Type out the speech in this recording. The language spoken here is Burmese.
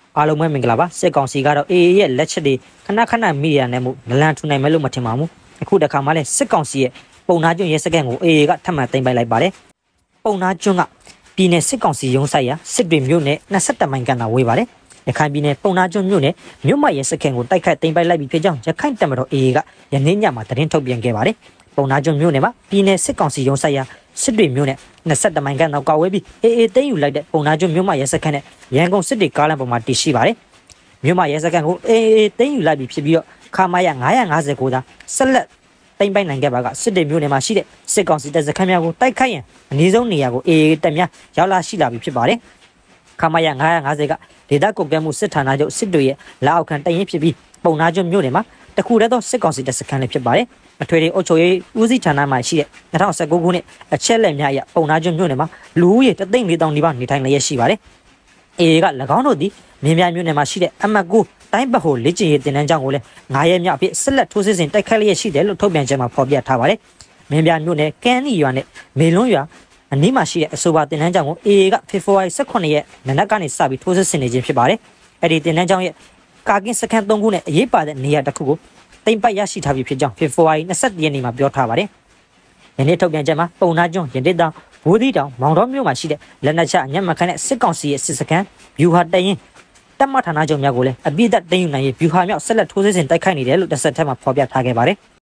အားလုံးပဲမင်္ဂလာပါစစ်ကောင်စီကတော့ AA ရဲ့လက်ချက်တွေခဏမိရနဲ့မှုနလန်ထူနိုင်မယ်လို့မထင်ပါဘူးအခုတခါမှလည်းစစ်ကောင်စီရဲ့ပုံနာကျွန်းရဲစခန်းကို AA ကထပ်မံသိမ်းပိုက်လိုက်ပါတယ်ပုံနာကျွန်းကပြည်နယ်စစ်ကောင်စီရုံးဆိုင်ရာစစ်တွေမြို့နယ်22မိုင်ကန်သာဝေးပါတယ်ရခိုင်ပြည်နယ်ပုံနာကျွန်းမြို့နယ်မြို့မရဲစခန်းကိုတိုက်ခိုက်သိမ်းပိုက်လိုက်ပြီးဖြစ်ကြောင်းရခိုင်တပ်မတော် AA ကယနေ့ညမှာသတင်းထုတ်ပြန်ခဲ့ပါတယ်ပုံနာကျွန်းမြို့နယ်မှာပြည်နယ်စစ်ကောင်စီရုံးဆိုင်ရာစစ်တွေမြို့နယ်22မိုင်ကန်သာကွာဝေးပြီး AA သိမ်းယူလိုက်တဲ့ပုံနာကျွန်းမြို့မရဲစခန်းနဲ့ရန်ကုန်စစ်တွေကားလမ်းပေါ်မှာတည်ရှိပါတယ်မြို့မရဲစခန်းကို AA သိမ်းယူလိုက်ပြီးဖြစ်ပြီးတော့ခါမရ959သာဆက်လက်သိမ်းပိုက်နိုင်ခဲ့ပါကစစ်တွေမြို့နယ်မှာရှိတဲ့စစ်ကောင်စီတပ်စခန်းများကိုတိုက်ခိုက်ရန်အနည်းဆုံးနေရာကို AA တပ်များရောက်လာရှိလာပြီးဖြစ်ပါတယ်ခါမရ950ကဒေသကွပ်ကဲမှုစစ်ဌာနချုပ်စစ်တွေရဲ့လက်အောက်ခံတရင်ဖြစ်ပြီးပုံနာကျွန်းမြို့နယ်မှာတခုတည်းသောစစ်ကောင်စီတပ်စခန်းလည်းဖြစ်ပါတယ်အထွေထွေအုပ်ချုပ်ရေးဦးစီးဌာနမှာရှိတဲ့2019ခုနှစ်အချက်လက်များအရပုံနာကျွန်းမြို့နယ်မှာလူဦးရေ3,400,000နီးပါးနေထိုင်လျက်ရှိပါတယ်။ AA က၎င်းတို့သည်မင်းပြမြို့နယ်မှာရှိတဲ့အမှတ်9တိုင်းပတ်ဟိုလေ့ကျင့်ရေးတင်တန်းကျောင်းကိုလည်း9ရက်မြောက်အဖြစ်ဆက်လက်ထိုးစစ်ဆင်တိုက်ခိုက်လျက်ရှိတယ်လို့ထုတ်ပြန်ချက်မှာဖော်ပြထားပါတယ်။မင်းပြမြို့နယ်ကန်းနီရွာနဲ့မေလွန်းရွာအနီးမှာရှိတဲ့အဆိုပါတင်တန်းကျောင်းကို AA ကဖေဖော်ဝါရီ18ရက်နနက်ကနေစပြီးထိုးစစ်ဆင်နေခြင်းဖြစ်ပါတယ်။အဲ့ဒီတင်တန်းကျောင်းရဲ့ကာကင်းစခန်း3ခုနဲ့အရေးပါတဲ့နေရာတစ်ခုကိုသိမ်းပိုက်ရရှိထားပြီးဖြစ်ကြောင်းဖေဖော်ဝါရီ21ရက်နေ့မှာပြောထားပါတယ်။ယနေ့ထုတ်ပြန်ချက်မှာပုံနာကျွန်းရင်တစ်တောင်ဘိုးသီးတောင်မောင်တော်မြို့မှာရှိတဲ့လက်နက်ချညမခန့်တဲ့စစ်ကောင်စီရဲ့စစ်စခန်းဗျူဟာတရင်တပ်မဌာနချုပ်များကိုလည်းအပြည့်အစုံသိမ်းယူနိုင်ရေးဗျူဟာမြောက်ဆက်လက်ထိုးစစ်ဆင်တိုက်ခိုက်နေတယ်လို့တစ်ဆက်တည်းမှာဖော်ပြထားခဲ့ပါတယ်။